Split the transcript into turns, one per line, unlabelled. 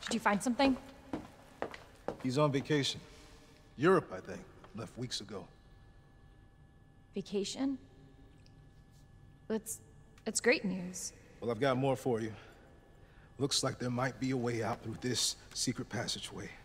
Did you find something?
He's on vacation. Europe, I think. Left weeks ago.
Vacation? It's great news.
Well, I've got more for you. Looks like there might be a way out through this secret passageway.